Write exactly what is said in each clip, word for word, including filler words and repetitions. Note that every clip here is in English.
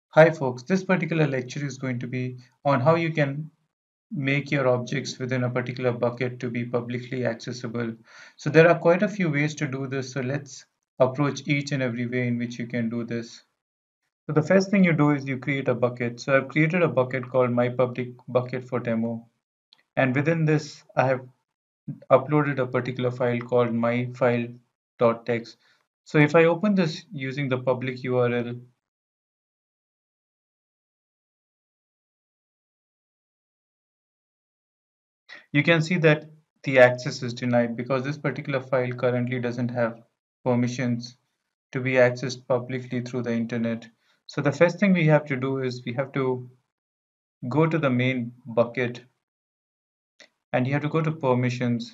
Hi folks, this particular lecture is going to be on how you can make your objects within a particular bucket to be publicly accessible. So there are quite a few ways to do this, so let's approach each and every way in which you can do this. So the first thing you do is you create a bucket. So I've created a bucket called my public bucket for demo. And within this, I have uploaded a particular file called myfile.txt. So if I open this using the public U R L, you can see that the access is denied because this particular file currently doesn't have permissions to be accessed publicly through the internet. So the first thing we have to do is we have to go to the main bucket and you have to go to permissions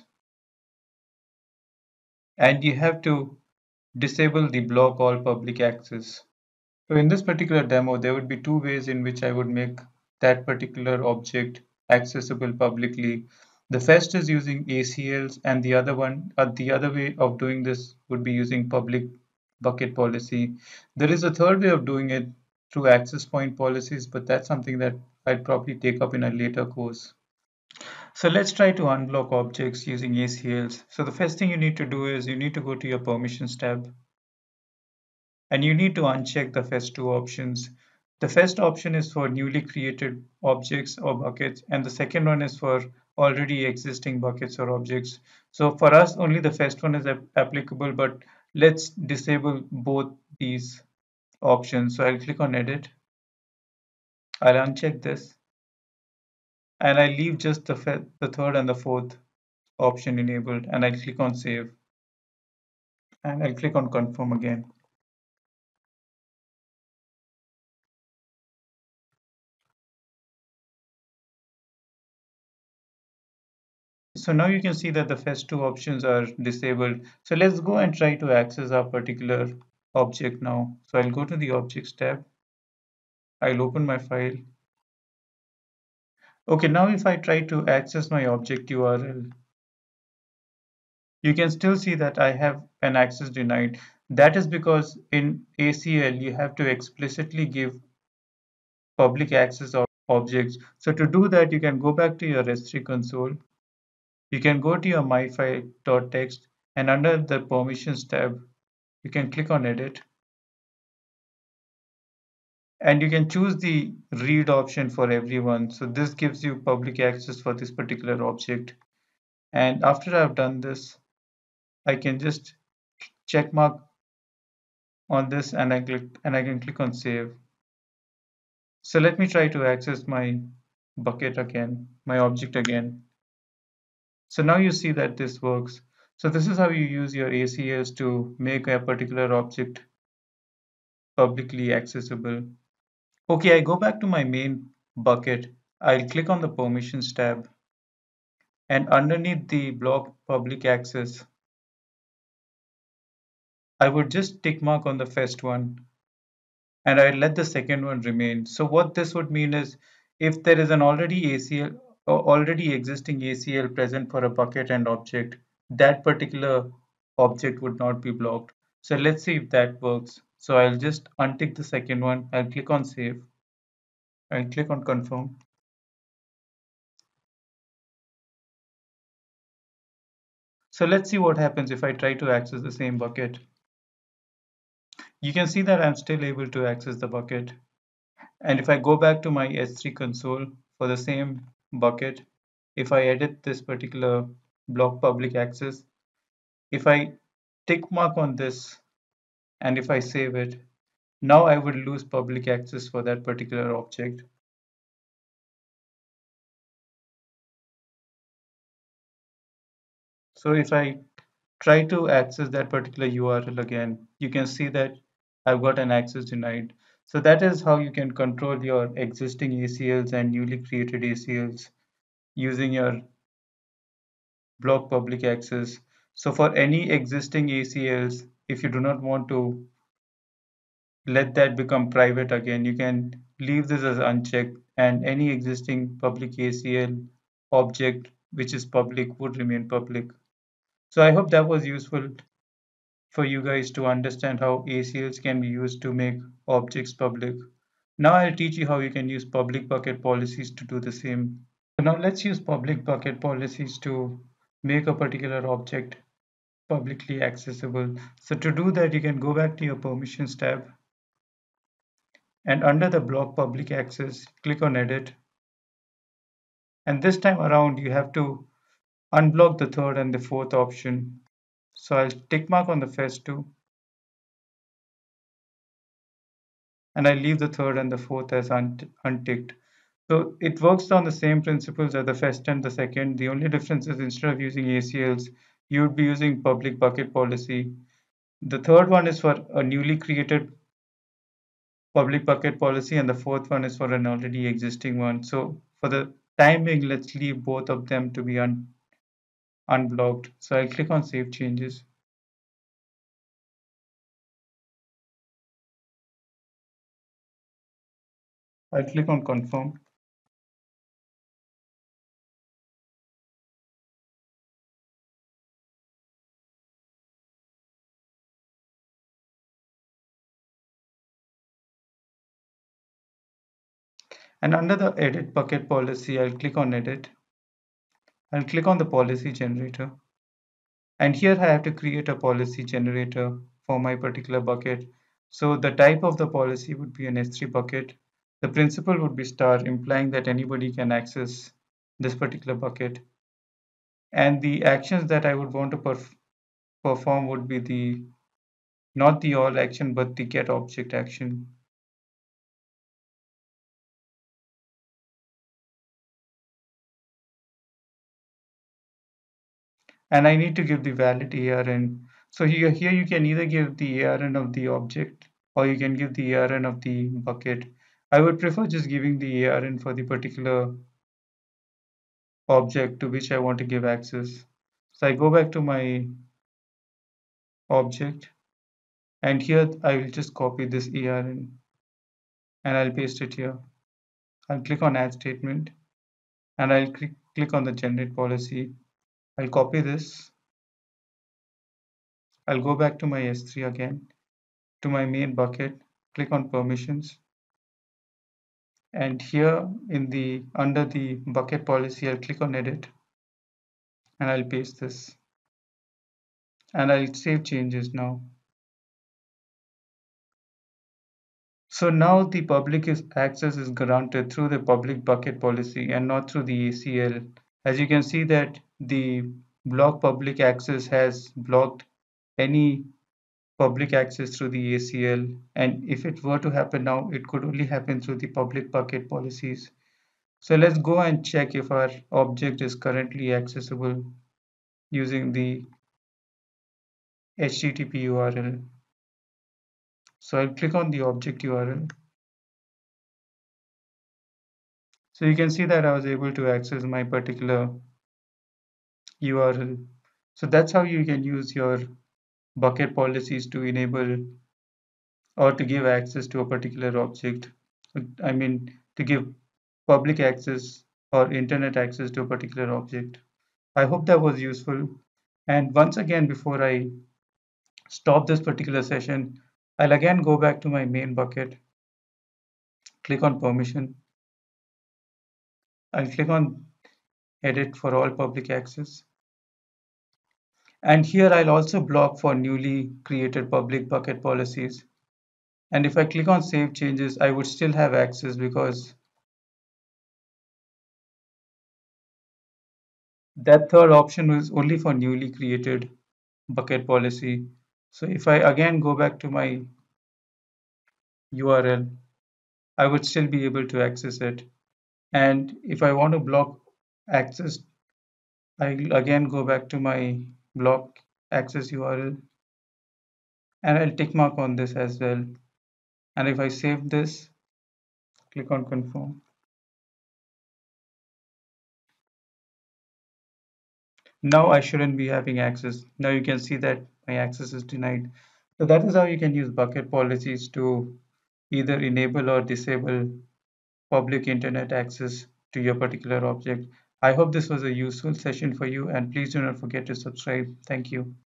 and you have to disable the block all public access. So in this particular demo, there would be two ways in which I would make that particular object accessible publicly. The first is using A C Ls, and the other one, uh, the other way of doing this would be using public bucket policy. There is a third way of doing it through access point policies, but that's something that I'd probably take up in a later course. So let's try to unblock objects using A C Ls. So the first thing you need to do is you need to go to your permissions tab and you need to uncheck the first two options. The first option is for newly created objects or buckets, and the second one is for already existing buckets or objects. So for us, only the first one is applicable, but let's disable both these options. So I'll click on edit, I'll uncheck this, and I leave just the, the third and the fourth option enabled, and I'll click on save, and I'll click on confirm again. So now you can see that the first two options are disabled. So let's go and try to access our particular object now. So I'll go to the objects tab. I'll open my file. Okay, now if I try to access my object U R L, you can still see that I have an access denied. That is because in A C L, you have to explicitly give public access of objects. So to do that, you can go back to your S three console. You can go to your myfile.txt and under the permissions tab, you can click on edit and you can choose the read option for everyone. So this gives you public access for this particular object. And after I've done this, I can just check mark on this and I click and I can click on save. So let me try to access my bucket again, my object again. So now you see that this works. So this is how you use your A C Ls to make a particular object publicly accessible. Okay, I go back to my main bucket. I'll click on the permissions tab and underneath the block public access, I would just tick mark on the first one and I'd let the second one remain. So what this would mean is if there is an already A C L or already existing A C L present for a bucket and object, that particular object would not be blocked. So let's see if that works. So I'll just untick the second one. I'll click on save. I'll click on confirm. So let's see what happens if I try to access the same bucket. You can see that I'm still able to access the bucket. And if I go back to my S three console for the same bucket, if I edit this particular block public access, if I tick mark on this and if I save it, now I would lose public access for that particular object. So if I try to access that particular U R L again, you can see that I've got an access denied. So that is how you can control your existing A C Ls and newly created A C Ls using your block public access. So for any existing A C Ls, if you do not want to let that become private again, you can leave this as unchecked and any existing public A C L object which is public would remain public. So I hope that was useful for you guys to understand how A C Ls can be used to make objects public. Now I'll teach you how you can use public bucket policies to do the same. So now let's use public bucket policies to make a particular object publicly accessible. So to do that, you can go back to your permissions tab, and under the block public access, click on edit. And this time around, you have to unblock the third and the fourth option. So I'll tick mark on the first two, and I leave the third and the fourth as unt unticked. So it works on the same principles as the first and the second. The only difference is instead of using A C Ls, you would be using public bucket policy. The third one is for a newly created public bucket policy, and the fourth one is for an already existing one. So for the time being, let's leave both of them to be un unblocked. So I'll click on Save Changes. I'll click on Confirm. And under the Edit Bucket policy, I'll click on Edit. I'll click on the policy generator. And here I have to create a policy generator for my particular bucket. So the type of the policy would be an S three bucket. The principal would be star, implying that anybody can access this particular bucket. And the actions that I would want to perf perform would be the not the all action, but the get object action. And I need to give the valid A R N. So here, here you can either give the A R N of the object, or you can give the A R N of the bucket. I would prefer just giving the A R N for the particular object to which I want to give access. So I go back to my object, and here I will just copy this A R N and I'll paste it here. I'll click on add statement, and I'll click, click on the generate policy. I'll copy this. I'll go back to my S three again, to my main bucket, click on permissions, and here in the under the bucket policy, I'll click on edit, and I'll paste this, and I'll save changes now. So now the public is, access is granted through the public bucket policy and not through the A C L. As you can see that the block public access has blocked any public access through the A C L, and if it were to happen now, it could only happen through the public bucket policies. So let's go and check if our object is currently accessible using the H T T P U R L. So I'll click on the object U R L. So you can see that I was able to access my particular U R L. So that's how you can use your bucket policies to enable or to give access to a particular object. I mean, to give public access or internet access to a particular object. I hope that was useful. And once again, before I stop this particular session, I'll again go back to my main bucket, click on permission. I'll click on edit for all public access. And here I'll also block for newly created public bucket policies. And if I click on save changes, I would still have access because that third option was only for newly created bucket policy. So if I again go back to my U R L, I would still be able to access it. And if I want to block access, I'll again go back to my block access U R L, and I'll tick mark on this as well. And if I save this, click on confirm. Now I shouldn't be having access. Now you can see that my access is denied. So that is how you can use bucket policies to either enable or disable public internet access to your particular object. I hope this was a useful session for you, and please do not forget to subscribe. Thank you.